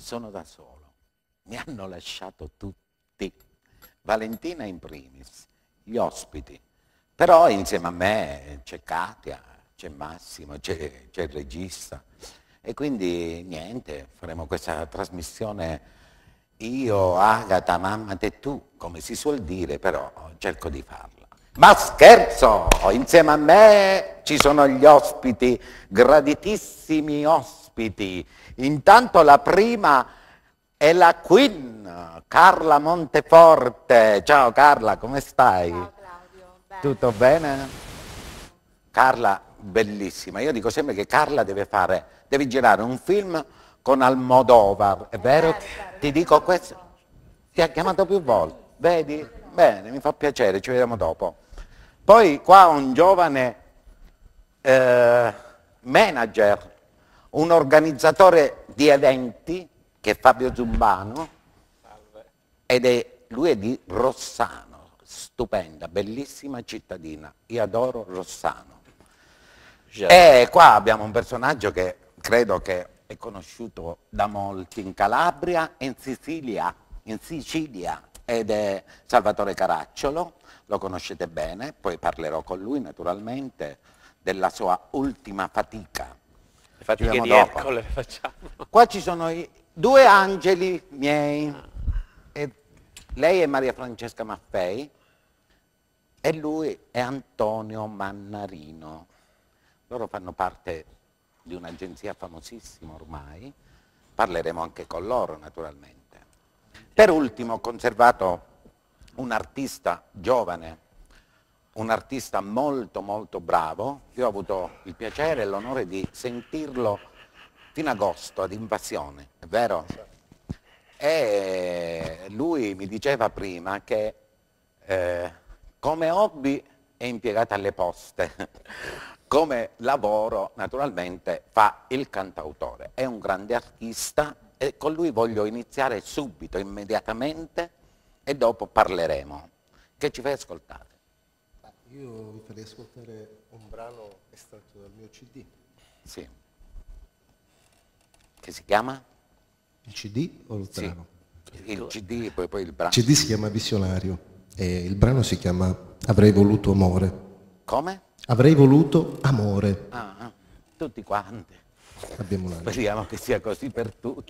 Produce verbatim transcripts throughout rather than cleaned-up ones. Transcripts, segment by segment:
sono da solo, mi hanno lasciato tutti, Valentina in primis, gli ospiti, però insieme a me c'è Katia, c'è Massimo, c'è il regista e quindi niente, faremo questa trasmissione io, Agata, mamma, te, tu, come si suol dire, però cerco di farla. Ma scherzo, insieme a me ci sono gli ospiti, graditissimi ospiti. Intanto la prima è la Queen, Carla Monteforte. Ciao Carla, come stai? Ciao Claudio, bene. Tutto bene? Carla, bellissima. Io dico sempre che Carla deve fare, deve girare un film con Almodovar, è vero? vero, vero, Ti dico questo, ti ha chiamato più volte, vedi? Bene, mi fa piacere, ci vediamo dopo. Poi qua un giovane eh, manager, un organizzatore di eventi, che è Fabio Zumbano, ed è, lui è di Rossano, stupenda, bellissima cittadina, io adoro Rossano. E qua abbiamo un personaggio che credo che è conosciuto da molti in Calabria e in Sicilia, in Sicilia, ed è Salvatore Caracciolo, lo conoscete bene, poi parlerò con lui naturalmente della sua ultima fatica. Le fatiche di dopo. Ercole le facciamo. Qua ci sono i due angeli miei, e lei è Maria Francesca Maffei e lui è Antonio Mannarino. Loro fanno parte di un'agenzia famosissima ormai, parleremo anche con loro naturalmente. Per ultimo ho conservato un artista giovane, un artista molto molto bravo, io ho avuto il piacere e l'onore di sentirlo fino agosto ad Invasione, è vero? E lui mi diceva prima che eh, come hobby è impiegato alle poste, come lavoro naturalmente fa il cantautore, è un grande artista e con lui voglio iniziare subito, immediatamente, e dopo parleremo. Che ci fai ascoltare? Io vi farei ascoltare un brano estratto dal mio C D. Sì. Che si chiama? Il C D o il Sì. brano? Il C D e poi, poi il brano. Il C D si chiama Visionario e il brano si chiama Avrei voluto amore. Come? Avrei voluto amore. Ah, ah, tutti quanti. Abbiamo una... Speriamo che sia così per tutti.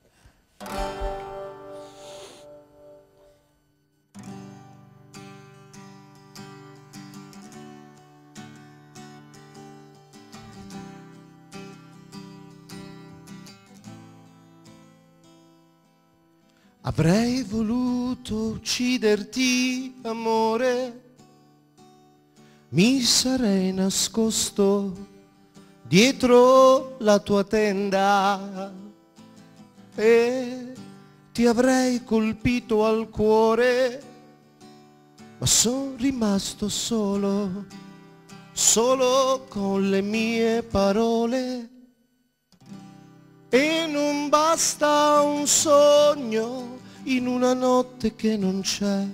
Avrei voluto ucciderti, amore, mi sarei nascosto dietro la tua tenda e ti avrei colpito al cuore, ma sono rimasto solo, solo con le mie parole. E non basta un sogno in una notte che non c'è,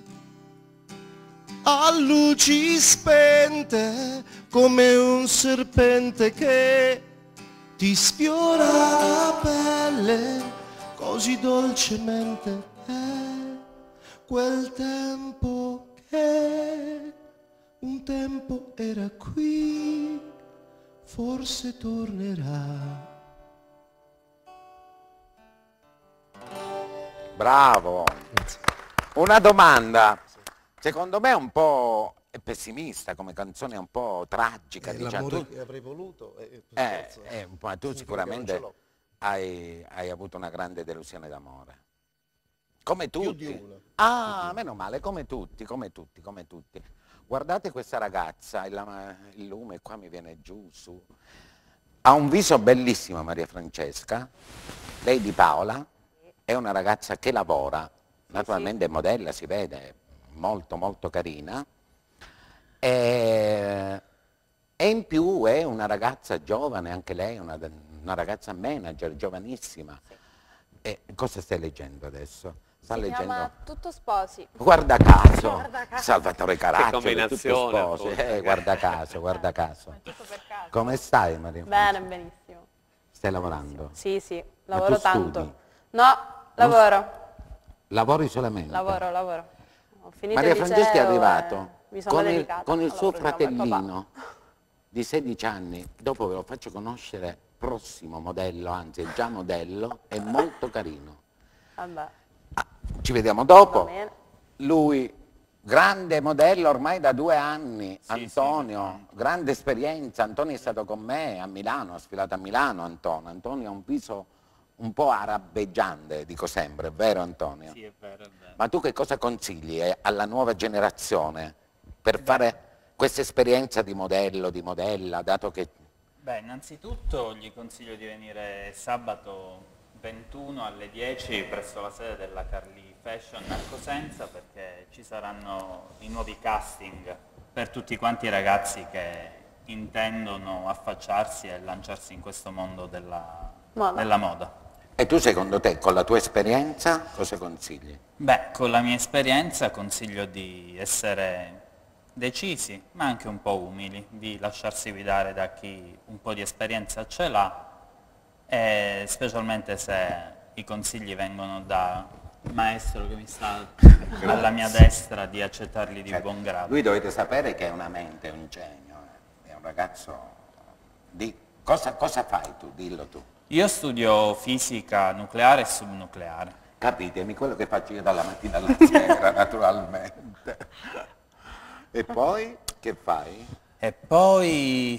a luci spente come un serpente che ti sfiora la pelle così dolcemente. È quel tempo che un tempo era qui, forse tornerà. Bravo. Una domanda. Secondo me è un po' è pessimista come canzone, è un po' tragica. Eh, diciamo. l'amore Tu, che avrei voluto eh, eh, scherzo, eh, un po', tu significa che non ce sicuramente l'ho. hai, hai avuto una grande delusione d'amore. Come Più tutti. di una. Ah, meno male, come tutti, come tutti, come tutti. Guardate questa ragazza, il, il lume qua mi viene giù, su. Ha un viso bellissimo Maria Francesca, lei di Paola, è una ragazza che lavora, naturalmente è modella, si vede, molto molto carina, e, e in più è una ragazza giovane, anche lei, una, una ragazza manager, giovanissima. E cosa stai leggendo adesso? Sta Si leggendo... chiama Tutto Sposi. Guarda caso, Guarda caso. Salvatore Caracciolo, tutto combinazione, sposo, appunto. eh, guarda caso, guarda caso. Tutto per caso. Come stai Maria? Bene, benissimo. Stai lavorando? Sì, sì, Ma lavoro tu tanto. studi? No, lavoro, Lavori solamente? lavoro, lavoro. Ho finito Maria il liceo Francesca è e arrivato mi sono con il, dedicata con il al suo lavoro di mamma e papà. fratellino di sedici anni, dopo ve lo faccio conoscere, prossimo modello, anzi è già modello, è molto carino. Vabbè, Ah, ci vediamo va dopo. bene. Lui, grande modello ormai da due anni, Sì, Antonio, grande esperienza. Antonio è stato con me a Milano, ha sfilato a Milano Antonio. Antonio ha un viso un po' arabeggiante, dico sempre, è vero Antonio? Sì, è vero, è vero. Ma tu che cosa consigli eh, alla nuova generazione per fare questa esperienza di modello, di modella, dato che... Beh, innanzitutto gli consiglio di venire sabato ventuno alle dieci presso la sede della Carli Fashion a Cosenza, perché ci saranno i nuovi casting per tutti quanti i ragazzi che intendono affacciarsi e lanciarsi in questo mondo della Moda. della moda. E tu secondo te, con la tua esperienza, cosa consigli? Beh, con la mia esperienza consiglio di essere decisi, ma anche un po' umili, di lasciarsi guidare da chi un po' di esperienza ce l'ha, e specialmente se i consigli vengono da un maestro che mi sta alla mia destra, di accettarli di Cioè, buon grado. lui dovete sapere che è una mente, è un genio, eh, è un ragazzo di... Cosa, cosa fai tu? Dillo tu. Io studio fisica nucleare e subnucleare. Capitemi quello che faccio io dalla mattina alla sera, naturalmente. E poi che fai? E poi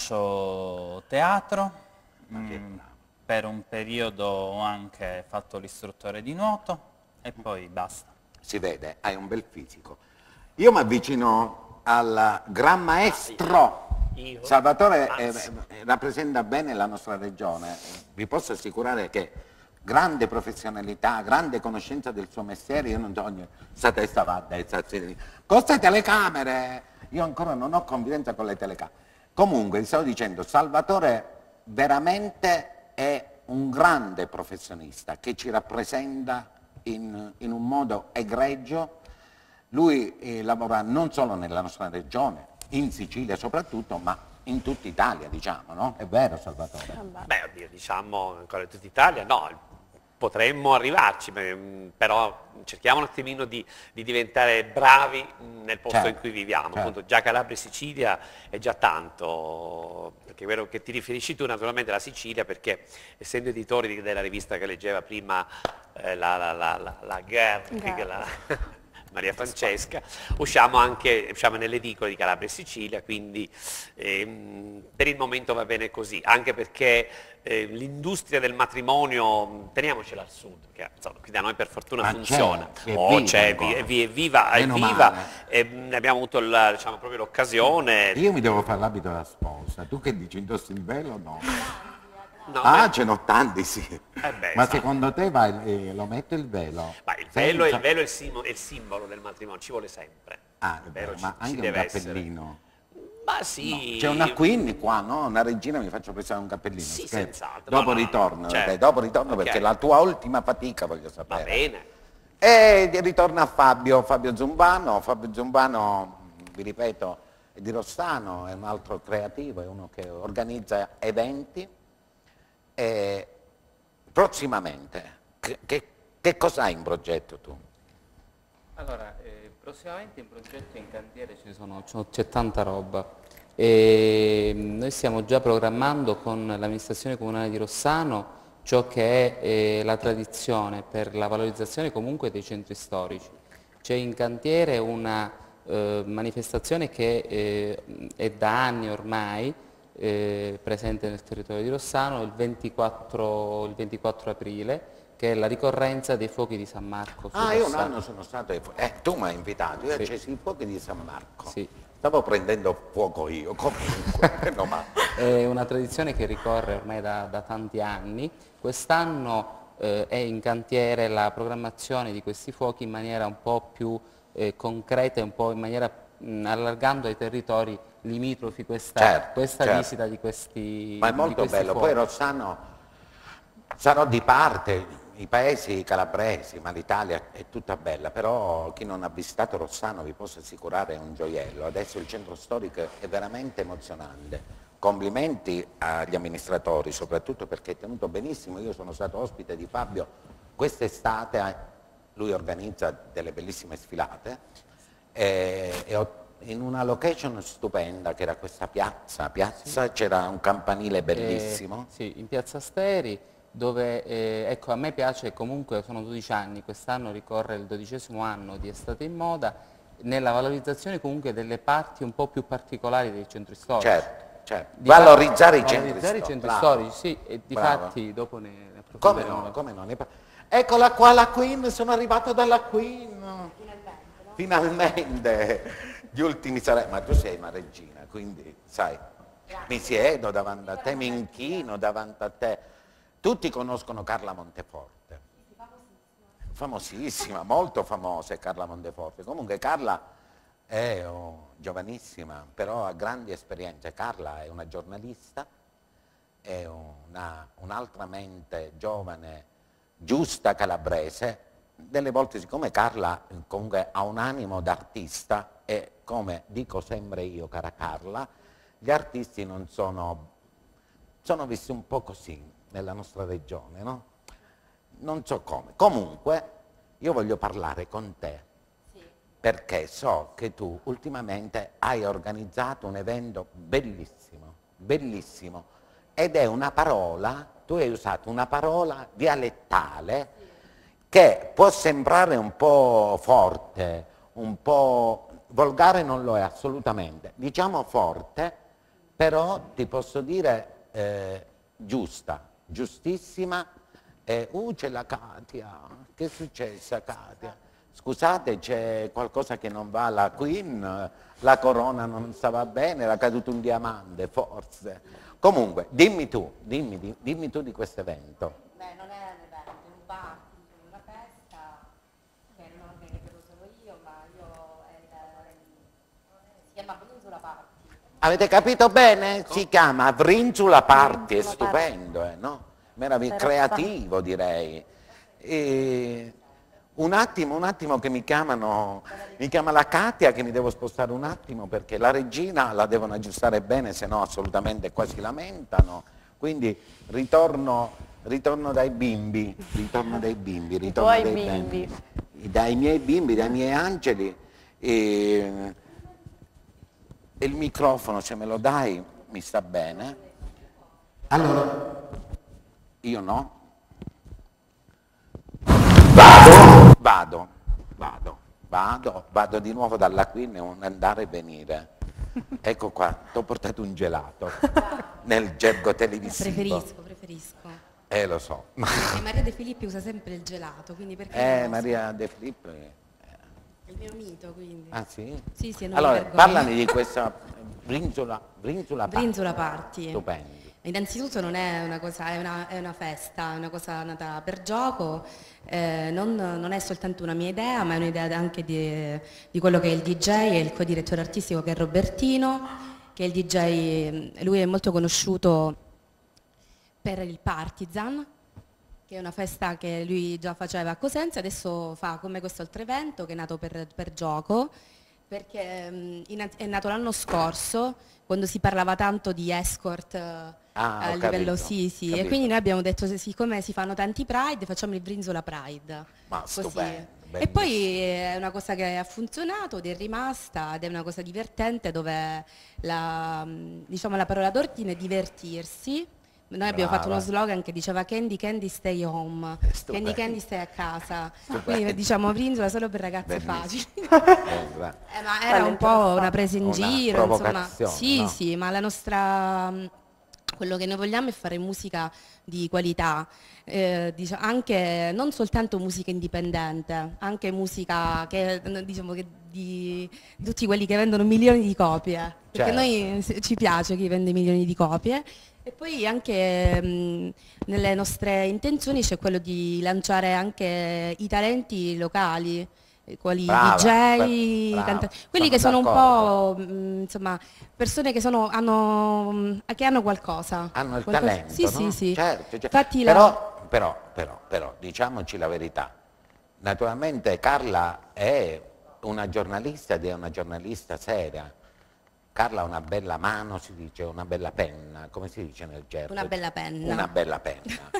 faccio teatro, Ma che mm, bravo. per un periodo ho anche fatto l'istruttore di nuoto e poi basta. Si vede, hai un bel fisico. Io mi avvicino al gran maestro. Io? Salvatore eh, Anzi. eh, rappresenta bene la nostra regione. Vi posso assicurare che grande professionalità, grande conoscenza del suo mestiere, io non so, ogni sta testa va a destra, a sinistra. Con queste telecamere, io ancora non ho confidenza con le telecamere. Comunque, vi stavo dicendo, Salvatore veramente è un grande professionista che ci rappresenta in, in un modo egregio. Lui eh, lavora non solo nella nostra regione, in Sicilia soprattutto, ma in tutta Italia, diciamo, no? È vero, Salvatore? Beh, oddio, diciamo ancora in tutta Italia, no, potremmo arrivarci, ma, mm, però cerchiamo un attimino di, di diventare bravi mm, nel posto Certo, in cui viviamo. certo. Appunto, già Calabria e Sicilia è già tanto, perché è vero che ti riferisci tu naturalmente alla Sicilia, perché essendo editori di- della rivista che leggeva prima eh, la, la, la, la, la Guerra, Guerra. la Maria Francesca, usciamo anche usciamo nelle edicole di Calabria e Sicilia, quindi ehm, per il momento va bene così, anche perché eh, l'industria del matrimonio, teniamocela al sud, che insomma, qui da noi per fortuna Ma funziona. c'è, è Oh, viva c'è, è ancora. vi- è vi- è viva, è Meno viva, male. e ne abbiamo avuto il- diciamo, proprio l'occasione. Io mi devo fare l'abito da sposa, tu che dici, indossi il velo o no? No, Ah, beh, ce n'ho tanti, sì. Eh beh, Ma sa. secondo te vai, eh, lo metto il velo? ma il velo, Senza- il velo è, il simo- è il simbolo del matrimonio, ci vuole sempre. Ah, è Il vero, velo ma ci- ci anche un deve essere. cappellino. Ma sì. C'è una queen qua, no? Una regina, mi faccio prestare un cappellino. Sì, scherzo. senz'altro. Dopo No, no, no, ritorno, certo. dai, dopo ritorno Ok. perché la tua ultima fatica voglio sapere. Va bene. E ritorna a Fabio, Fabio Zumbano. Fabio Zumbano, vi ripeto, è di Rossano, è un altro creativo, è uno che organizza eventi. E prossimamente, che, che, che cosa hai in progetto tu? Allora, eh, prossimamente in progetto in cantiere ci sono, c'è- c'è tanta roba. E mm, noi stiamo già programmando con l'amministrazione comunale di Rossano ciò che è eh, la tradizione per la valorizzazione comunque dei centri storici. C'è in cantiere una eh, manifestazione che eh, è da anni ormai eh, presente nel territorio di Rossano, il ventiquattro, il ventiquattro aprile, che è la ricorrenza dei fuochi di San Marco. su Ah, io un Rossano. anno sono stato ai fu- eh, tu mi hai invitato, io ho Sì. acceso i fuochi di San Marco. Sì. Stavo prendendo fuoco io, comunque, meno male. È una tradizione che ricorre ormai da, da tanti anni. Quest'anno eh, è in cantiere la programmazione di questi fuochi in maniera un po' più eh, concreta e un po' in maniera mh, allargando ai territori limitrofi questa, Certo, questa certo. visita di questi Ma è di molto questi bello, fuochi. poi Rossano sarò di parte, i paesi calabresi, ma l'Italia è tutta bella, però chi non ha visitato Rossano vi posso assicurare è un gioiello, adesso il centro storico è veramente emozionante. Complimenti agli amministratori, soprattutto perché è tenuto benissimo, io sono stato ospite di Fabio quest'estate eh, lui organizza delle bellissime sfilate e, e ho- in una location stupenda che era questa piazza, piazza c'era un campanile bellissimo. Eh, sì, in Piazza Steri, dove eh, ecco, a me piace comunque, sono dodici anni, quest'anno ricorre il dodicesimo anno di Estate in Moda, nella valorizzazione comunque delle parti un po' più particolari dei centri storici. Certo, certo. Di Valorizzare i fatti- centri valorizzare i storici. centri Bravo. storici, sì, e di Bravo. fatti dopo ne, ne Come approfondiremo. no, come no. ne par- Eccola qua la Queen, sono arrivato dalla Queen. Finalmente. Gli ultimi sarebbero, ma tu sei una regina, quindi sai, mi siedo davanti a te, mi inchino davanti a te. Tutti conoscono Carla Monteforte. Famosissima, molto famosa è Carla Monteforte. Comunque Carla è oh, giovanissima, però ha grandi esperienze. Carla è una giornalista, è una- un'altra mente giovane, giusta calabrese. Delle volte, siccome Carla eh, comunque ha un animo d'artista e come dico sempre io, cara Carla, gli artisti non sono, sono visti un po' così nella nostra regione, no? Non so come. Comunque io voglio parlare con te perché so che tu ultimamente hai organizzato un evento bellissimo, bellissimo, ed è una parola, tu hai usato una parola dialettale che può sembrare un po' forte, un po' volgare, non lo è assolutamente, diciamo forte, però ti posso dire eh, giusta, giustissima. Eh, uh, c'è la Katia, che è successa Katia? Scusate, c'è qualcosa che non va alla Queen, la corona non stava bene, era caduto un diamante, forse. Comunque, dimmi tu, dimmi, di- dimmi tu di questo evento. Beh, non è un evento, è un party, una festa che non organizzo solo io, ma io è il- si chiama Peninsula Party. Avete capito bene? Si chiama Vrinsula Party, è stupendo, eh, no? Meraviglioso, creativo direi. E un attimo, un attimo che mi chiamano, mi chiama la Katia che mi devo spostare un attimo perché la regina la devono aggiustare bene, se no assolutamente qua si lamentano. Quindi ritorno, ritorno dai bimbi, ritorno dai bimbi, ritorno tuoi dai bimbi. dai miei bimbi, dai miei angeli. E, e il microfono, se me lo dai, mi sta bene. Allora, io no. Vado, vado, vado, vado, vado di nuovo dalla Queen, è un andare e venire. Ecco qua, ti ho portato un gelato nel gergo televisivo. Preferisco, preferisco. Eh, lo so. E Maria De Filippi usa sempre il gelato, quindi perché Eh, non lo so? Maria De Filippi. È il mio mito, quindi. Ah sì? Sì, sì, non mi Allora, vergogno. parlami di questa Brinzola, Brinzola Party. Brinzola Party. Stupendi. Innanzitutto non è una cosa, è una, è una festa, è una cosa nata per gioco, eh, non, non è soltanto una mia idea, ma è un'idea anche di, di quello che è il D J e il co-direttore artistico che è Robertino, che è il D J, lui è molto conosciuto per il Partizan, che è una festa che lui già faceva a Cosenza, adesso fa come questo altro evento che è nato per, per gioco, perché mh, in- è nato l'anno scorso, quando si parlava tanto di escort eh, Ah, a ho livello capito, sì, sì, capito. e quindi noi abbiamo detto, se- siccome si fanno tanti Pride, facciamo il Brinzola Pride. Ma Così. stupendo, E poi bellissimo. è una cosa che ha funzionato ed è rimasta ed è una cosa divertente dove la, mh, diciamo, la parola d'ordine è divertirsi. Noi abbiamo Brava. fatto uno slogan che diceva Candy Candy stay home, Stupendo. Candy Candy stai a casa. Stupendo. Quindi diciamo Brinzola solo per ragazze Bellissimo. facili. Eh, Eh, ma era un po' una presa in Una giro, insomma. provocazione, Sì, no? sì, ma la nostra mh, quello che noi vogliamo è fare musica di qualità, eh, dicia- anche non soltanto musica indipendente, anche musica che eh, diciamo che di tutti quelli che vendono milioni di copie, perché Certo. noi se- ci piace chi vende milioni di copie. E poi anche mh, nelle nostre intenzioni c'è quello di lanciare anche i talenti locali, eh, quali Brava, D J, que- brava, canta- quelli sono che sono d'accordo. un po' mh, insomma persone che sono, hanno, mh, che hanno qualcosa. Hanno il Qualcosa- talento, Sì, no? sì, sì. Certo, certo. Infatti la- però, però, però, però, diciamoci la verità. Naturalmente Carla è una giornalista ed è una giornalista seria. Carla ha una bella mano, si dice, una bella penna, come si dice nel gergo? Una bella penna. Una bella penna.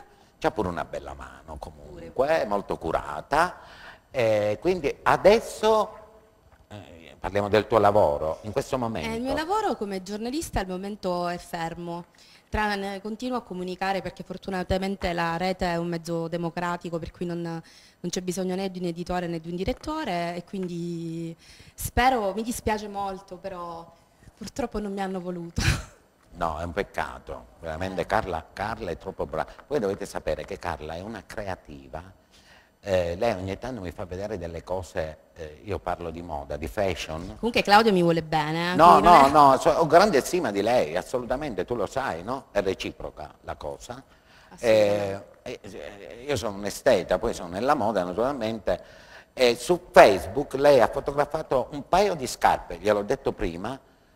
c'ha pure una bella mano comunque, è molto curata, eh, quindi adesso eh, parliamo del tuo lavoro, in questo momento. Eh, il mio lavoro come giornalista al momento è fermo. Tra, ne- continuo a comunicare perché fortunatamente la rete è un mezzo democratico per cui non, non c'è bisogno né di un editore né di un direttore e quindi spero, mi dispiace molto, però purtroppo non mi hanno voluto. No, è un peccato, veramente Carla, Carla è troppo brava. Voi dovete sapere che Carla è una creativa, eh, lei ogni tanto mi fa vedere delle cose, eh, io parlo di moda, di fashion. Comunque Claudio mi vuole bene. eh, No, quindi non no, è- no, so- ho grande stima di lei, assolutamente, tu lo sai, no? È reciproca la cosa. Eh, eh, eh, io sono un esteta, poi sono nella moda naturalmente, e su Facebook lei ha fotografato un paio di scarpe, gliel'ho detto prima,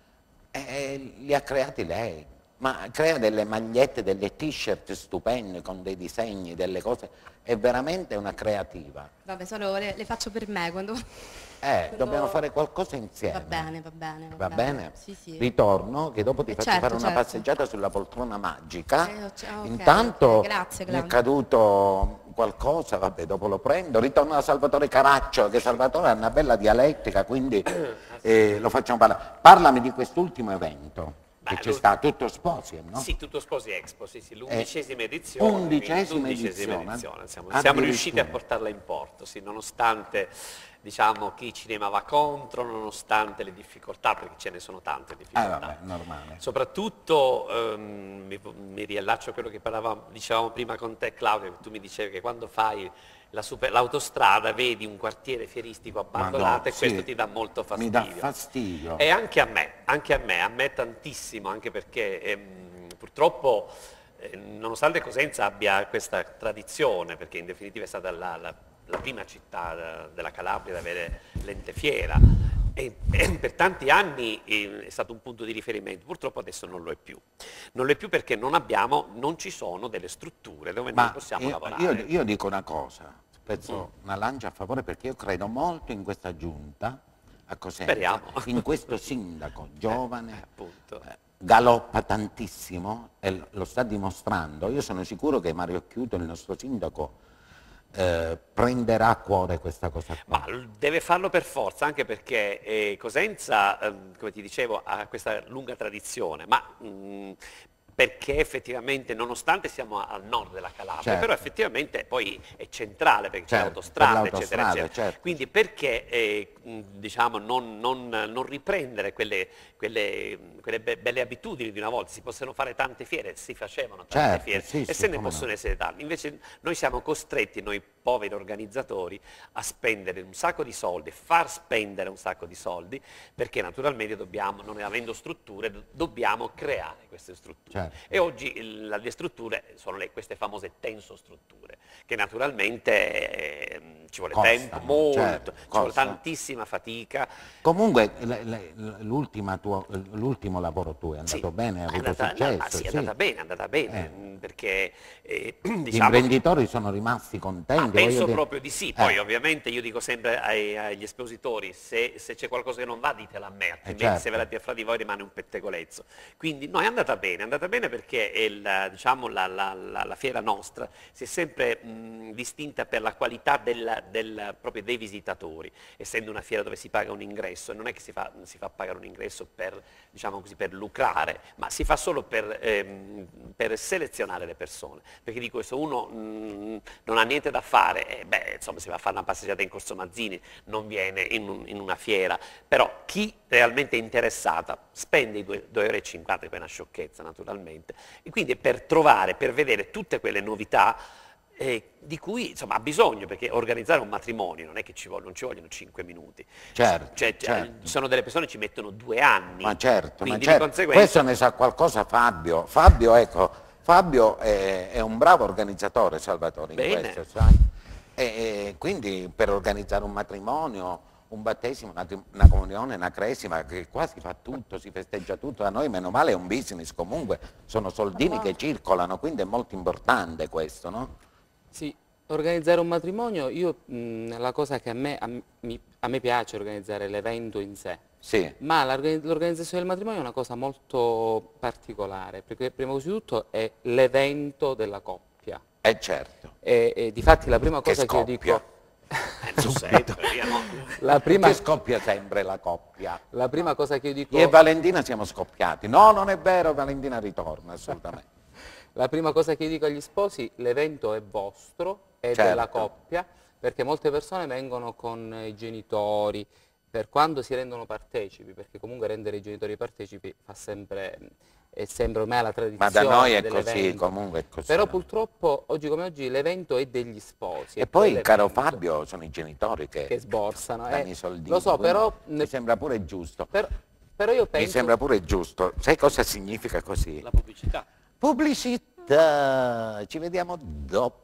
e li ha creati lei. Ma crea delle magliette, delle t-shirt stupende con dei disegni, delle cose, è veramente una creativa. Vabbè, solo le, le faccio per me quando... Eh, quando- dobbiamo fare qualcosa insieme. Va bene, va bene. Va bene? Sì, sì. Ritorno, che dopo ti Eh, faccio certo, fare una certo. passeggiata sulla poltrona magica. Eh, ok, ok, Intanto ok. Grazie, mi è Claudio. caduto qualcosa, vabbè, dopo lo prendo. Ritorno da Salvatore Caraccio, che Salvatore ha una bella dialettica, quindi eh, lo facciamo parlare. Parlami di quest'ultimo evento, Beh, che c'è lui- stato, tutto Sposiem, no? Sì, tutto Sposi Expo, sì, sì, l'undicesima edizione. undicesima quindi edizione. edizione, Siamo, siamo Addirittura. riusciti a portarla in porto, sì, nonostante diciamo, chi cinema va contro, nonostante le difficoltà, perché ce ne sono tante Eh difficoltà. vabbè, normale. Soprattutto ehm, mi, mi riallaccio a quello che parlavamo, dicevamo prima con te Claudio, che tu mi dicevi che quando fai la super- l'autostrada vedi un quartiere fieristico abbandonato Madonna, e questo sì, ti dà molto mi fastidio. dà fastidio. E anche a me, anche a me, a me tantissimo, anche perché ehm, purtroppo eh, nonostante Cosenza abbia questa tradizione, perché in definitiva è stata la, la- la prima città eh, della Calabria ad avere l'ente fiera, e, e per tanti anni eh, è stato un punto di riferimento, purtroppo adesso non lo è più. Non lo è più perché non abbiamo, non ci sono delle strutture dove noi Ma possiamo io, lavorare. io, io dico una cosa, spezzo Mm. una lancia a favore perché io credo molto in questa giunta a Cosenza, Speriamo. in questo sindaco giovane, Eh, appunto. eh, galoppa tantissimo e lo- lo sta dimostrando. Io sono sicuro che Mario Chiuto, il nostro sindaco, eh, prenderà a cuore questa cosa qua. Ma l- deve farlo per forza, anche perché eh, Cosenza, ehm, come ti dicevo, ha questa lunga tradizione, ma mh, perché effettivamente, nonostante siamo a- al nord della Calabria, Certo. però effettivamente poi è centrale perché c'è Certo, l'autostrada, per eccetera, l'autostrada, eccetera. certo. Quindi perché eh, mh, diciamo, non, non- non riprendere quelle, quelle- quelle be- belle abitudini di una volta? Si possono fare tante fiere, si facevano tante Certo, fiere sì, e sì, se ne come no. possono essere tante. Invece noi siamo costretti, noi poveri organizzatori, a spendere un sacco di soldi, far spendere un sacco di soldi, perché naturalmente dobbiamo, non avendo strutture, do- dobbiamo creare queste strutture. Certo. E oggi il- la- le strutture sono le- queste famose tensostrutture, che naturalmente eh, ci vuole Costano, tempo, molto, certo, ci vuole costano. tantissima fatica. Comunque le- le- l'ultima tuo- l'ultimo lavoro tuo è andato Sì, bene, ha è avuto andata, successo? ah, sì, è sì. andata bene, è andata bene, Eh. mh, perché eh, Gli diciamo... imprenditori sono rimasti contenti? Ah, voglio penso dire- proprio di sì, poi Eh, ovviamente io dico sempre ai- agli espositori, se, se c'è qualcosa che non va ditelo a me, altrimenti certo. se ve la dite fra di voi rimane un pettegolezzo. Quindi no, è andata bene, è andata bene perché il, diciamo, la, la- la- la fiera nostra si è sempre mh, distinta per la qualità del, del- proprio dei visitatori, essendo una fiera dove si paga un ingresso, e non è che si fa, si fa pagare un ingresso per, diciamo così, per lucrare, ma si fa solo per, ehm, per selezionare le persone, perché di questo uno mh, non ha niente da fare, eh, beh, insomma si va a fare una passeggiata in Corso Mazzini, non viene in, un- in una fiera, però chi realmente è interessata spende i due euro e cinquanta, che poi è una sciocchezza naturalmente, e quindi per trovare, per vedere tutte quelle novità eh, di cui insomma, ha bisogno, perché organizzare un matrimonio non è che ci vogliono, non ci vogliono cinque minuti. Certo, Cioè, cioè, certo. ci sono delle persone che ci mettono due anni. Ma certo, ma quindi certo. di conseguenza... Questo ne sa qualcosa Fabio. Fabio, ecco, Fabio è, è un bravo organizzatore, Salvatore, in Bene. questo, sai? E, e quindi per organizzare un matrimonio, un battesimo, una, una comunione, una cresima, che qua si fa tutto, si festeggia tutto, da noi meno male è un business, comunque sono soldini che circolano, quindi è molto importante questo, no? Sì, organizzare un matrimonio, io mh, la cosa che a me, a, mi- a me piace organizzare l'evento in sé, Sì, ma l'organ- l'organizzazione del matrimonio è una cosa molto particolare, perché prima di tutto è l'evento della coppia. Eh certo. E, e difatti la prima Che cosa che io scoppia. dico... Eh, non sempre, via, no? La prima, Che scoppia sempre la coppia. la prima cosa che io dico... Io e Valentina siamo scoppiati. No, non è vero, Valentina ritorna, assolutamente. La prima cosa che io dico agli sposi, l'evento è vostro, è Certo. della coppia, perché molte persone vengono con i genitori, per quando si rendono partecipi, perché comunque rendere i genitori partecipi fa sempre, è sempre ormai la Ma tradizione da noi è così, dell'evento. comunque è così. Però no? purtroppo, oggi come oggi, l'evento è degli sposi. E è poi, quell'evento caro Fabio, sono i genitori che, che sborsano. danno eh. i soldini. Lo so, quindi però, mi sembra pure giusto. per- però io penso... Mi sembra pure giusto. Sai cosa significa così? La pubblicità. Pubblicità. Ci vediamo dopo.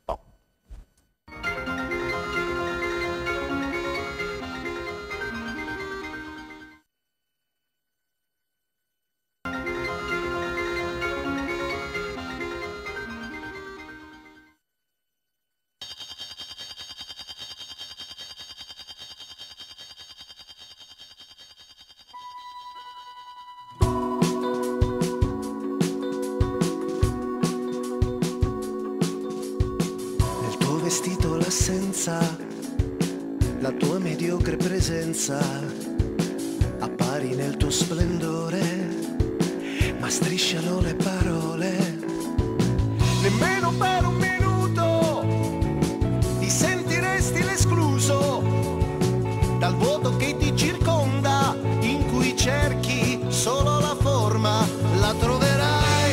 Nel tuo vestito l'assenza, la tua mediocre presenza, appari nel tuo splendore, ma strisciano le parole. Nemmeno per un minuto ti sentiresti l'escluso dal vuoto che ti circonda, in cui cerchi solo la forma, la troverai.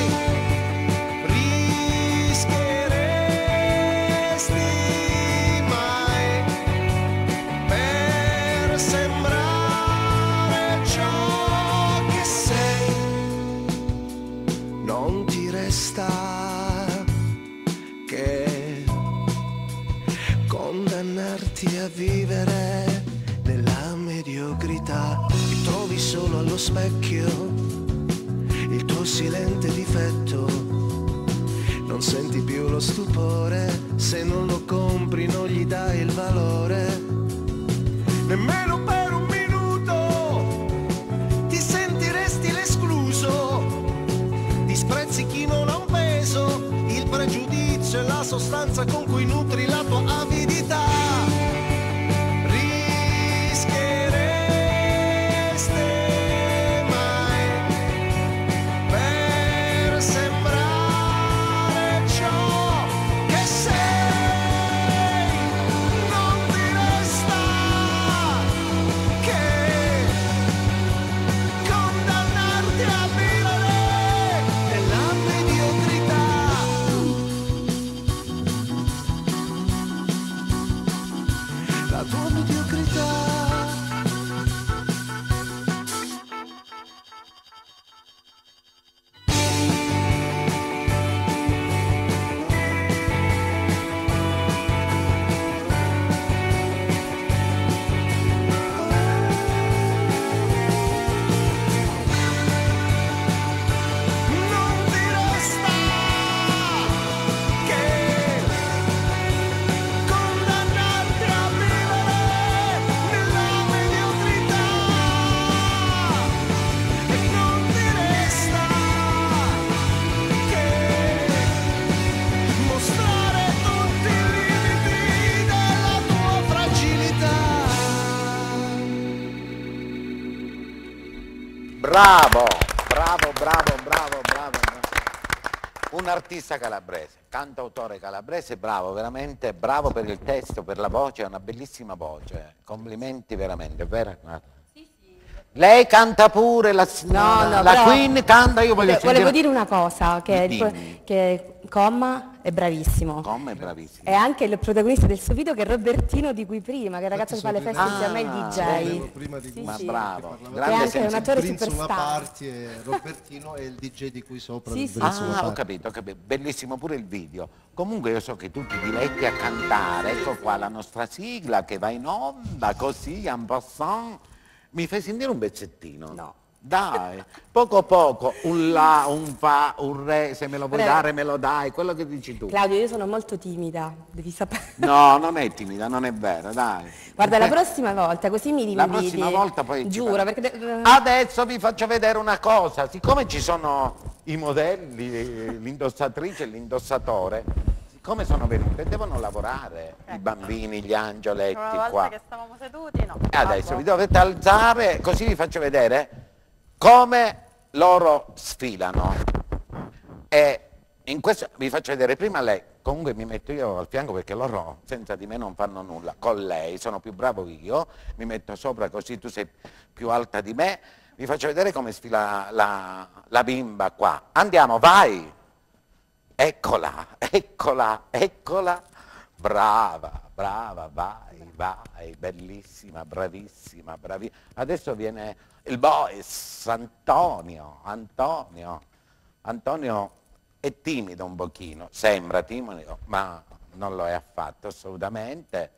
Rischieresti mai per sembrare ciò che sei? Non ti resta che condannarti a vivere nella mediocrità. Ti trovi solo allo specchio il tuo silente difetto, non senti più lo stupore, se non lo compri non gli dai il valore. Nemmeno per un minuto ti sentiresti l'escluso, disprezzi chi non ha un peso, il pregiudizio e la sostanza con cui nutri la tua avidità. Rischieresti mai per sembrare ciò che sei? Non ti resta che condannarti a vivere nella mediocrità. La tua mediocrità. Non ti resta che condannarti a vivere nella mediocrità. E non ti resta che mostrare tutti i limiti della tua fragilità. Bravo, bravo, bravo, bravo, bravo. bravo. Un artista calabrese, cantautore calabrese, bravo, veramente bravo per il testo, per la voce, ha una bellissima voce. Complimenti veramente, è vero? Lei canta pure, la, No, no, la però- Queen canta, io voglio Volevo sentire... dire una cosa, che, Dimmi. che Comma è bravissimo. Come è bravissimo. È anche il protagonista del suo video, che è Robertino di cui prima, che è il ragazzo che fa le feste Ah, insieme al Volevo D J. prima di Sì, Ma sì. bravo, Che è grande anche un senso. attore Prince una superstar. party e Robertino è il D J di qui sopra. Sì, del sì. Prince una Ah, ho party. capito, ho capito. Bellissimo pure il video. Comunque io so che tu ti diletti a cantare, ecco qua la nostra sigla che va in onda, così, en passant. Mi fai sentire un pezzettino? No. Dai, poco poco, un la, un fa, un re, se me lo vuoi Prego. dare me lo dai, quello che dici tu. Claudio, io sono molto timida, devi sapere. No, non è timida, non è vero, dai. Guarda, la prossima volta, così mi La inviti. prossima volta poi ci Giuro, faremo. perché... de- Adesso vi faccio vedere una cosa, siccome ci sono i modelli, l'indossatrice e l'indossatore, siccome sono venute, devono lavorare i bambini, gli angioletti Una volta qua. che stavamo seduti, no. E adesso Vabbè. vi dovete alzare, così vi faccio vedere come loro sfilano. E in questo vi faccio vedere prima lei, comunque mi metto io al fianco perché loro senza di me non fanno nulla. Con lei sono più bravo io, mi metto sopra così tu sei più alta di me. Vi faccio vedere come sfila la, la bimba qua. Andiamo, vai! Eccola, eccola, eccola. Brava, brava, vai, vai, bellissima, bravissima, bravissima. Adesso viene il boys, Antonio, Antonio. Antonio è timido un pochino, sembra timido, ma non lo è affatto, assolutamente.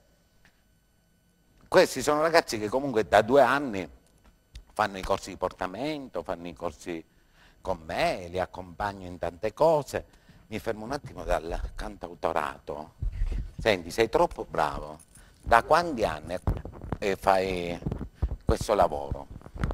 Questi sono ragazzi che comunque da due anni fanno i corsi di portamento, fanno i corsi con me, li accompagno in tante cose. Mi fermo un attimo dal cantautorato. Senti, sei troppo bravo. Da quanti anni eh, fai questo lavoro?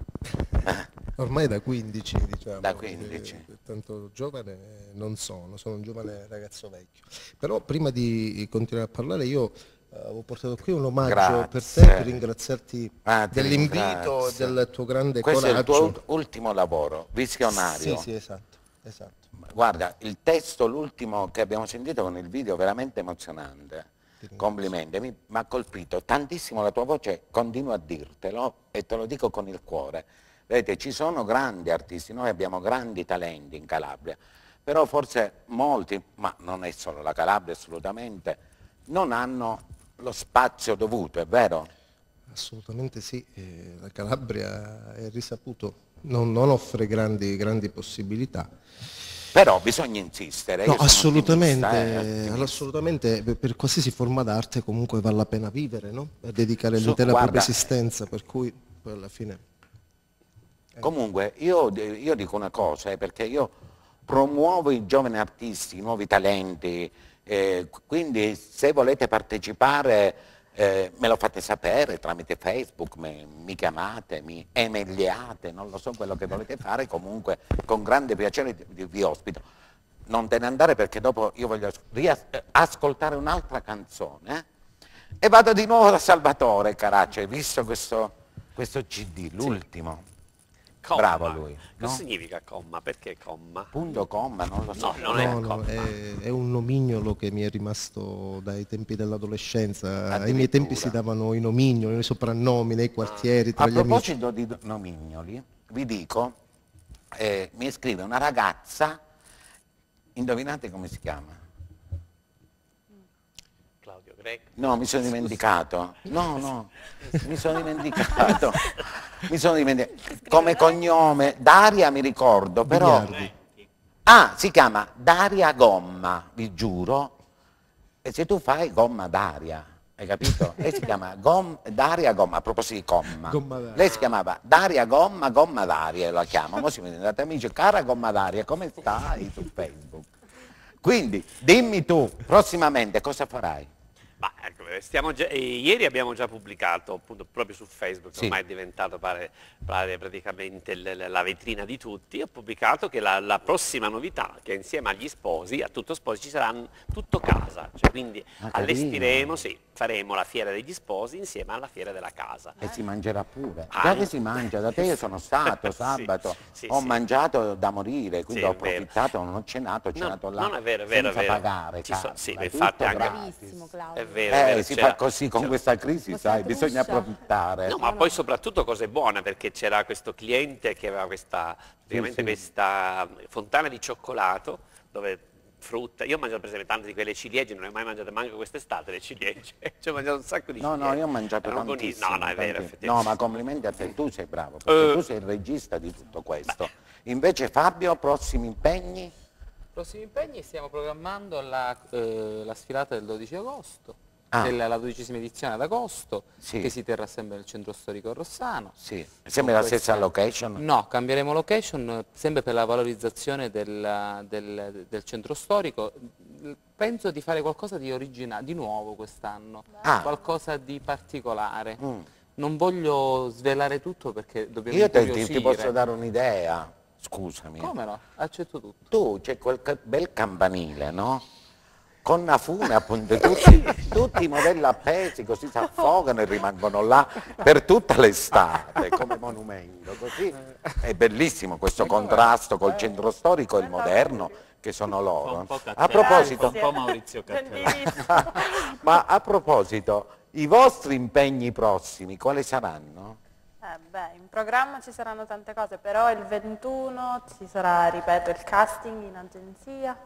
Ormai da quindici, diciamo. Da quindici. Eh, tanto giovane non sono, sono un giovane ragazzo vecchio. Però prima di continuare a parlare io eh, avevo portato qui un omaggio Grazie. per te, per ringraziarti Ah, ti dell'invito, ringrazio. del tuo grande Questo coraggio. è il tuo ult- ultimo lavoro, visionario. Sì, sì, esatto, esatto. Guarda, il testo, l'ultimo che abbiamo sentito con il video, veramente emozionante. Complimenti, mi ha colpito tantissimo la tua voce, continuo a dirtelo e te lo dico con il cuore. Vedete, ci sono grandi artisti, noi abbiamo grandi talenti in Calabria, però forse molti, ma non è solo la Calabria assolutamente, non hanno lo spazio dovuto, è vero? Assolutamente sì, eh, la Calabria è risaputo, non, non offre grandi, grandi possibilità. Però bisogna insistere. No, io sono assolutamente, ottimista, eh, ottimista. assolutamente, per- per qualsiasi forma d'arte comunque vale la pena vivere, no? E dedicare Su- l'intera guarda, propria esistenza, per cui poi alla fine... Comunque io, io dico una cosa, eh, perché io promuovo i giovani artisti, i nuovi talenti, eh, quindi se volete partecipare eh, me lo fate sapere tramite Facebook, me- mi chiamate, mi emailiate, non lo so quello che volete fare, comunque con grande piacere vi, vi ospito. Non te ne andare perché dopo io voglio as- rias- eh, ascoltare un'altra canzone eh, e vado di nuovo da Salvatore Caraccio, hai visto questo, questo C D, l'ultimo? Comma. Bravo lui, no? Cosa significa comma? Perché comma? Punto comma, non lo so. No, non è No, no, comma. è, è un nomignolo che mi è rimasto dai tempi dell'adolescenza. Ai miei Addirittura. tempi si davano i nomignoli, i soprannomi nei quartieri, tra A gli amici. proposito di nomignoli, vi dico, eh, mi scrive una ragazza, indovinate come si chiama? Claudio Greco. No, mi sono dimenticato. No, no, mi sono dimenticato. Mi sono dimenticato. Come cognome, Daria mi ricordo, però... Biliardi. Ah, si chiama Daria Gomma, vi giuro. E se tu fai Gomma Daria, hai capito? Lei si chiama Gom- Daria Gomma, a proposito di Gomma. Gomma Daria. Lei si chiamava Daria Gomma, Gomma Daria, la chiamo. Mo si mi andate amici, cara Gomma Daria, come stai su Facebook? Quindi, dimmi tu, prossimamente cosa farai? Ma ecco, stiamo già, eh, ieri abbiamo già pubblicato appunto proprio su Facebook, Sì. ormai è diventato pare, pare praticamente l- la vetrina di tutti, ho pubblicato che la, la prossima novità, che insieme agli sposi, a Tutto Sposi, ci sarà Tutto Casa, cioè quindi Ah, allestiremo, sì, faremo la fiera degli sposi insieme alla fiera della casa. E si mangerà pure. Ah, Dove si mangia? Da te io sono stato Sì, sabato, sì, ho sì. mangiato da morire, quindi Sì, ho è vero. approfittato, non ho cenato, ho No, cenato là non è vero, è vero, è senza vero. pagare. Ci so- cazzo, sì, è infatti tutto anche- gratis. Bravissimo, Claudio. È vero, è Eh, vero, si c'era- fa così con c'era- questa crisi, Questa sai, bisogna truscia. approfittare. No, ma poi soprattutto cose buone, perché c'era questo cliente che aveva questa, praticamente sì. questa fontana di cioccolato dove frutta, io ho mangiato per esempio tante di quelle ciliegie, non ho mai mangiato manco quest'estate le ciliegie, ci ho mangiato un sacco di No, ciliegie. no, io ho mangiato Erano tantissimo. buonissime. No, no, è vero, tanti- effettivamente. No, ma complimenti a te, tu sei bravo, perché Eh. tu sei il regista di tutto questo. Invece Fabio, prossimi impegni? Prossimi impegni stiamo programmando la, eh, la sfilata del dodici agosto, Ah. della, la dodicesima edizione ad agosto, Sì. che si terrà sempre nel centro storico Rossano. Sì, sempre la Con stessa questa- location? No, cambieremo location eh, sempre per la valorizzazione del, del- del centro storico. Penso di fare qualcosa di originale, di nuovo quest'anno, Ah. qualcosa di particolare. Mm. Non voglio svelare tutto perché dobbiamo Io te- ti, incuriosire. ti posso dare un'idea, scusami. Come no? Accetto tutto. Tu c'è quel ca- bel campanile, no? con una fune appunto, tutti, tutti i modelli appesi così si affogano e rimangono là per tutta l'estate come monumento, così è bellissimo questo contrasto col centro storico e il moderno che sono loro. Un po' A proposito, un po' Maurizio Cattelan. ma a proposito, i vostri impegni prossimi quali saranno? Eh beh, in programma ci saranno tante cose, però il ventuno ci sarà, ripeto, il casting in agenzia.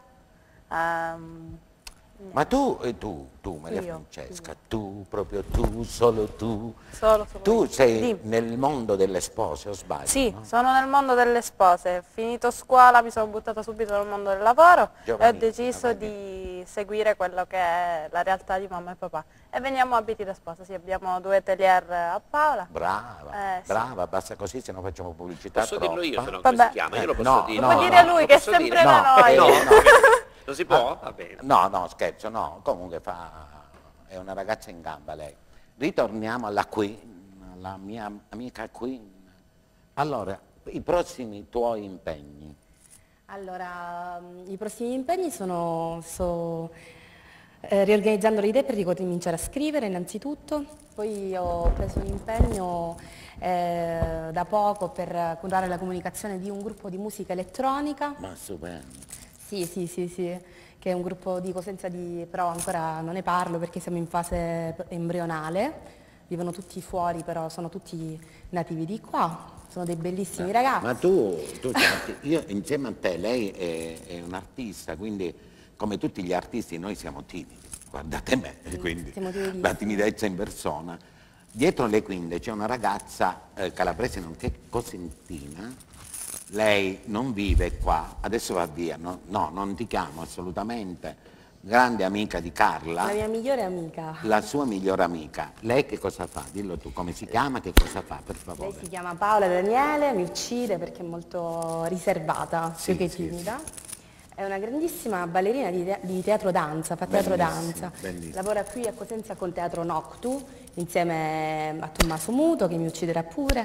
Ehm, Ma tu, e tu, tu Maria Io, Francesca, tu, proprio tu, solo tu, Solo, solo tu io. sei Dimmi. nel mondo delle spose, o sbaglio? Sì, no? sono nel mondo delle spose. Finito scuola mi sono buttata subito nel mondo del lavoro e ho Giovanissima, deciso quindi. di seguire quello che è la realtà di mamma e papà. E veniamo abiti da sposa, sì, abbiamo due atelier a Paola. Brava, Eh, sì. brava, basta così, se no facciamo pubblicità Posso troppa. dirlo io, se no come Vabbè. si chiama? Io lo Eh, posso no, dire. no, Può no, dire lui lo che è posso sempre dire? da No, noi. eh, No, no. non si può? Va bene. No, no, scherzo, no, comunque fa, è una ragazza in gamba lei. Ritorniamo alla Queen, alla mia amica Queen. Allora, i prossimi tuoi impegni. Allora, mm, i prossimi impegni sono, sto eh, riorganizzando le idee per ricominciare a scrivere innanzitutto, poi ho preso un impegno eh, da poco per curare la comunicazione di un gruppo di musica elettronica. Ma stupendo. Sì, sì, sì, sì, che è un gruppo di Cosenza, di, però ancora non ne parlo perché siamo in fase embrionale, vivono tutti fuori, però sono tutti nativi di qua, sono dei bellissimi ragazzi. Ma tu, tu sei arti- io insieme a te, lei è, è un artista, quindi come tutti gli artisti noi siamo timidi, guardate me, quindi siamo timidissimi. la timidezza in persona. Dietro le quinte c'è una ragazza eh, calabrese nonché cosentina, lei non vive qua, adesso va via, no, no, non ti chiamo assolutamente, grande amica di Carla, La mia migliore amica. la sua migliore amica. Lei che cosa fa? Dillo tu, come si chiama, che cosa fa, per favore. Lei si chiama Paola Daniele, mi uccide perché è molto riservata, Sì, più che sì, timida. È una grandissima ballerina di, te- di teatro danza, fa teatro Bellissima, danza. bellissima. Lavora qui a Cosenza col teatro Noctu, insieme a Tommaso Muto che mi ucciderà pure.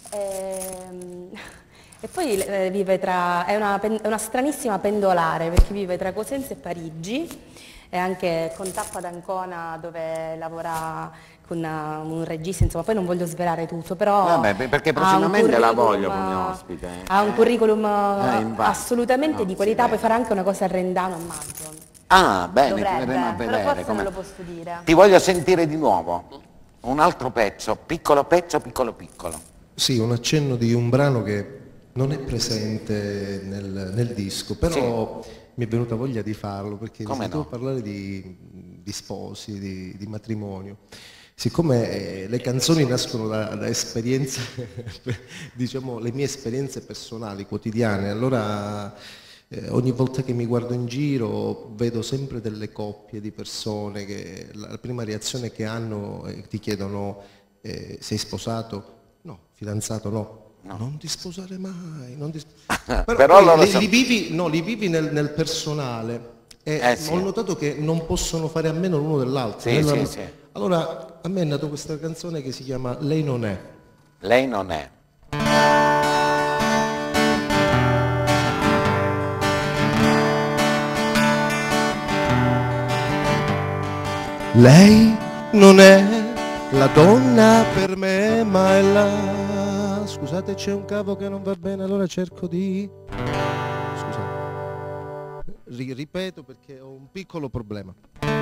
Ehm, E poi eh, vive tra, è una, pen- è una stranissima pendolare perché vive tra Cosenza e Parigi e anche con Tappa d'Ancona dove lavora con una- un regista, insomma poi non voglio svelare tutto, però Vabbè, perché ha un prossimamente la curriculum, voglio come ospite. Ha un curriculum Eh, infatti. assolutamente No, di si qualità, vede. puoi fare anche una cosa a Rendano a maggio. Ah, bene, Dovrebbe, verremo a però vedere. forse come- non lo posso dire. Ti voglio sentire di nuovo. Un altro pezzo, piccolo pezzo, piccolo piccolo. Sì, un accenno di un brano che non è presente nel, nel disco, però mi è venuta voglia di farlo perché Come sentivo no? parlare di, di sposi, di, di matrimonio. Siccome eh, le canzoni nascono da, da esperienze, diciamo le mie esperienze personali, quotidiane, allora eh, ogni volta che mi guardo in giro vedo sempre delle coppie di persone che la, la prima reazione che hanno eh, ti chiedono eh, sei sposato? No, fidanzato no. No. Non ti sposare mai, non ti sp- Però però, poi loro li, so- li vivi, no, li vivi nel, nel personale e Eh, sì. ho notato che non possono fare a meno l'uno dell'altro. Sì, Nella- sì, sì. Allora a me è nata questa canzone che si chiama Lei non è. Lei non è. Lei non è la donna per me, ma è la... Scusate, c'è un cavo che non va bene, allora cerco di... Scusate. Ri- ripeto perché ho un piccolo problema.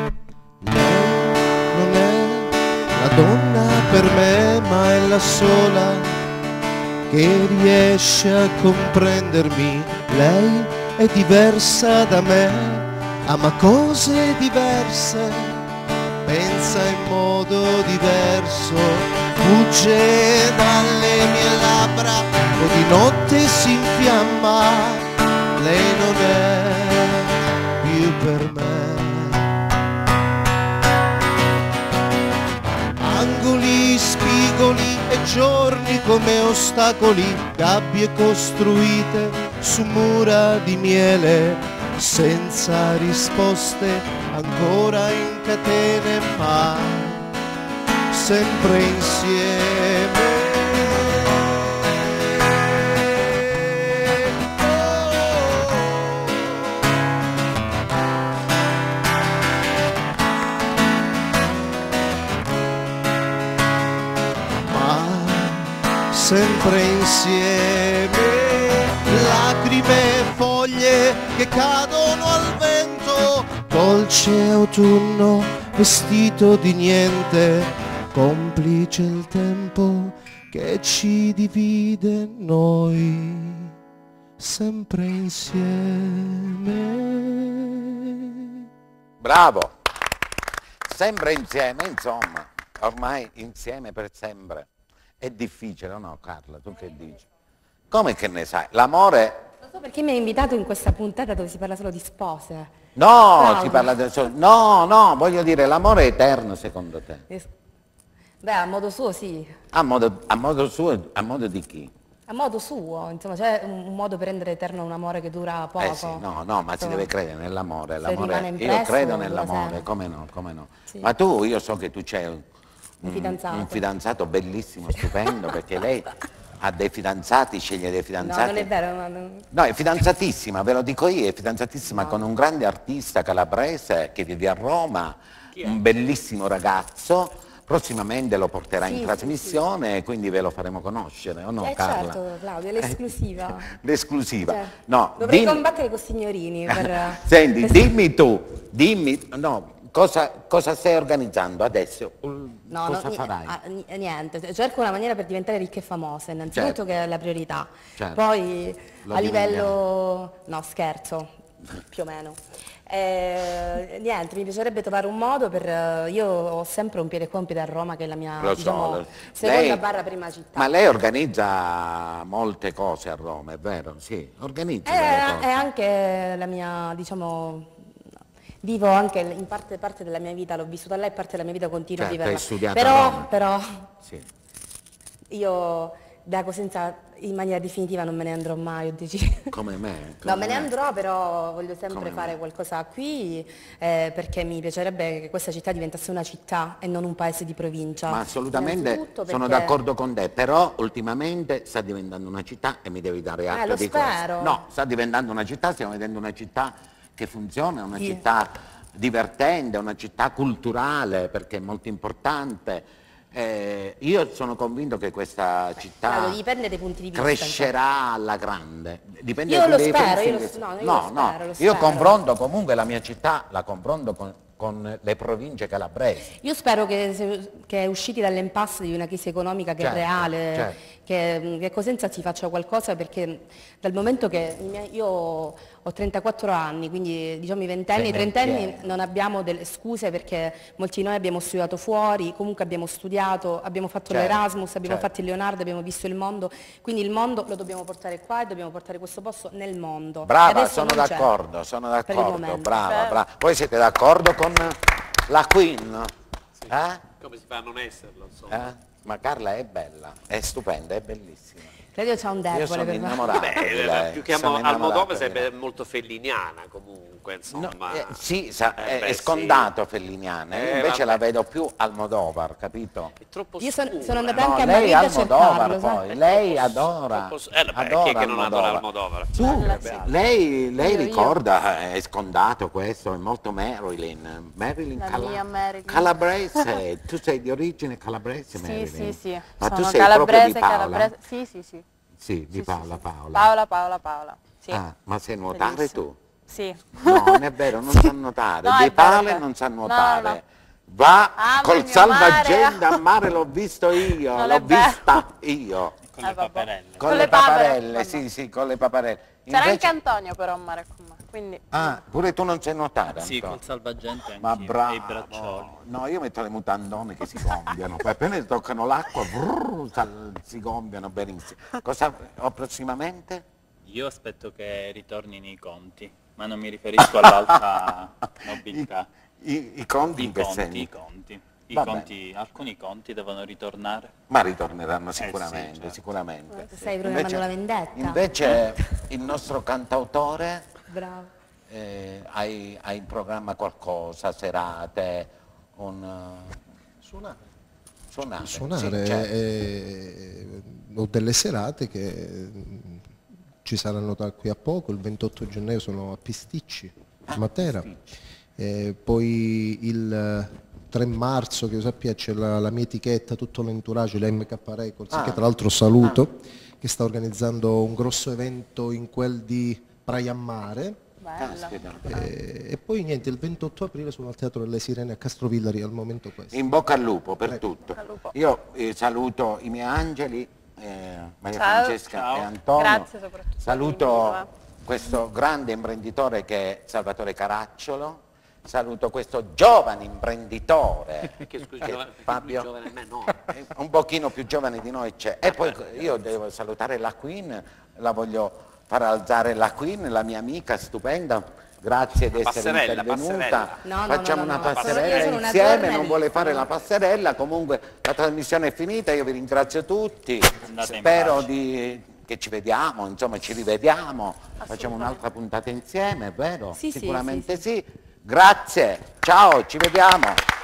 Lei non è la donna per me, ma è la sola che riesce a comprendermi. Lei è diversa da me, ama cose diverse, pensa in modo diverso, fugge dalle mie labbra o di notte si infiamma. Lei non è più per me. Angoli, spigoli e giorni come ostacoli, gabbie costruite su mura di miele, senza risposte, ancora in catene, ma sempre insieme. sempre insieme, lacrime e foglie che cadono al vento, dolce autunno vestito di niente, complice il tempo che ci divide noi, sempre insieme. Bravo! Sempre insieme, insomma, ormai insieme per sempre. È difficile, no Carla? Tu che dici? Come che ne sai? L'amore... Non so perché mi hai invitato in questa puntata dove si parla solo di spose. No, Bravo. si parla del solo... No, no, voglio dire, l'amore è eterno secondo te? Beh, a modo suo sì. A modo, a modo suo, a modo di chi? A modo suo, insomma, c'è un modo per rendere eterno un amore che dura poco. Eh sì, no, no, ma si Insomma, deve credere nell'amore. se L'amore, rimane io impresso, credo dura nell'amore, sempre. come no, come no. Sì. Ma tu, io so che tu c'hai un, Un fidanzato. un fidanzato bellissimo, stupendo, perché lei ha dei fidanzati, sceglie dei No, fidanzati. non è vero. Ma non... No, è fidanzatissima, ve lo dico io, è fidanzatissima No. con un grande artista calabrese che vive a Roma, un bellissimo ragazzo. Prossimamente lo porterà Sì, in sì, trasmissione, quindi ve lo faremo conoscere, o no Eh Carla? certo, Claudia, l'esclusiva. L'esclusiva. Cioè, No, dovrei dimmi- combattere con i signorini per... Senti, per- dimmi tu, dimmi, no, cosa, cosa stai organizzando adesso? No, cosa no, ni- farai? ah, ni- niente, cerco una maniera per diventare ricca e famosa, innanzitutto Certo. che è la priorità. Certo. Poi Lo a livello... no, scherzo, più o meno. Eh, niente, mi piacerebbe trovare un modo per... eh, io ho sempre un piede qua, un piede a Roma, che è la mia, Lo so, diciamo, lo- seconda lei- barra prima città. Ma lei organizza molte cose a Roma, è vero? Sì, organizza delle È, cose. è anche la mia, diciamo, vivo anche in parte, parte della mia vita, l'ho vissuta là e parte della mia vita continuo Certo, a viverla. hai studiato a però, Roma. però Sì. io da Cosenza in maniera definitiva non me ne andrò mai, ho deciso. Come me. No, come me ne andrò, però voglio Come sempre me. fare qualcosa qui, eh, perché mi piacerebbe che questa città diventasse una città e non un paese di provincia. Ma assolutamente Innanzitutto sono perché- d'accordo con te, però ultimamente sta diventando una città e mi devi dare atto Eh, lo di spero. questo. No, sta diventando una città, stiamo vedendo una città che funziona, una Sì. città divertente, una città culturale, perché è molto importante. Eh, io sono convinto che questa città Claro, dipende dai punti di vista. crescerà alla grande. Dipende Io dai lo punti di spero, io vista. lo- no, io no, lo no, spero, lo io spero. confronto comunque la mia città, la confronto con, con le province calabresi. Io spero che, se- che usciti dall'impasse di una crisi economica che Certo, è reale, certo. che, che Cosenza si faccia qualcosa, perché dal momento che i miei- io ho trentaquattro anni, quindi diciamo i ventenni, Sei i trentenni nel non abbiamo delle scuse, perché molti di noi abbiamo studiato fuori, comunque abbiamo studiato, abbiamo fatto Certo, l'Erasmus, abbiamo certo. fatto il Leonardo, abbiamo visto il mondo, quindi il mondo lo dobbiamo portare qua e dobbiamo portare questo posto nel mondo. E Brava, adesso sono non c'è, d'accordo, sono per il d'accordo, momento. brava, Certo. brava. Voi siete d'accordo con la Queen? Eh? Come si fa a non esserlo, insomma? Eh? Ma Carla è bella, è stupenda, è bellissima. Claudio c'ha un Io debole sono per me. innamorato Beh, di lei. più che sono Almo- Almodovar innamorato di sarebbe lei. molto felliniana comunque, insomma. No, eh, sì, sa- Eh, è, beh, è sì. scondato felliniana, io Eh, invece la vabbè. vedo più Almodovar, capito? È troppo Io son- scura. sono andata No, anche a lei Madrid a Almodovar cercarlo, poi, sai? lei Troppo- adora, troppo- eh, vabbè, adora chi è che non adora Almodovar? Tu, Bella, lei, lei Io, io. ricorda, è scondato questo, è molto Marilyn, Marilyn La Cala- mia Marilyn. calabrese, tu sei di origine calabrese Sì, Marilyn? sì, sì. Ma Sono tu sei proprio calabrese, di Paola? calabrese. Sì, sì, sì. Sì, di Sì, Paola sì, sì. Paola. Paola, Paola, Paola. Sì. Ah, ma sai nuotare Bellissimo. tu? Sì. No, non è vero, non sa nuotare. No, è Di vero, Pale è vero. non sa No, nuotare. no, no. Va Ama col il mio salvagente mare. a mare, l'ho visto io, Non l'ho è vero. vista io. Con Eh, le vabbè. paperelle. Con, Con le le papere, paperelle, vabbè. sì, sì, con le paperelle. C'era Invece- anche Antonio però a mare con me, quindi... Ah, pure tu non sai nuotare, Sì, Antonio? col salvagente Ma anch'io, bravo. e i braccioli. No, io metto le mutandone che si gonfiano, poi appena toccano l'acqua, brrr, sal- si gonfiano benissimo. Cosa ho prossimamente? Io aspetto che ritornino i conti, ma non mi riferisco all'alta nobiltà. I, i- i conti I in che conti, senso? i conti. I Va conti, alcuni conti devono ritornare. Ma ritorneranno sì, sicuramente, certo. sicuramente. Stai programmando la vendetta. Invece il nostro cantautore, Bravo. eh, hai, hai in programma qualcosa, serate, un... eh, Suonare. Suonare, Suonare, sì, certo. eh, ho delle serate che mm, ci saranno da qui a poco, il ventotto gennaio sono a Pisticci, Ah, Matera, Pisticci. Eh, poi il tre marzo, che io sappia, c'è la, la mia etichetta, tutto l'entourage, l'M K Records, Ah. che tra l'altro saluto, ah. che sta organizzando un grosso evento in quel di Praia a Mare. Bella. E, e poi niente, il ventotto aprile sono al Teatro delle Sirene a Castrovillari, al momento questo. In bocca al lupo per Ecco. tutto. Al lupo. Io eh, saluto i miei angeli, eh, Maria Ciao. Francesca Ciao. e Antonio. Grazie soprattutto Saluto dell'invito, eh. questo grande imprenditore che è Salvatore Caracciolo. Saluto questo giovane imprenditore. Perché scusi, che giovane, perché Fabio, più giovane di me, no. eh, un pochino più giovane di noi c'è. E poi io devo salutare la Queen, la voglio far alzare la Queen, la mia amica stupenda. Grazie di essere Passerella, intervenuta. passerella. No, no, Facciamo no, no, una no, io passerella sono una insieme, non giornalista. vuole fare la passerella, comunque la trasmissione è finita, io vi ringrazio tutti, Andate in spero pace. di, che ci vediamo, insomma ci rivediamo, facciamo un'altra puntata insieme, vero? Sì, sì, Sicuramente sì, sì. Grazie, ciao, ci vediamo.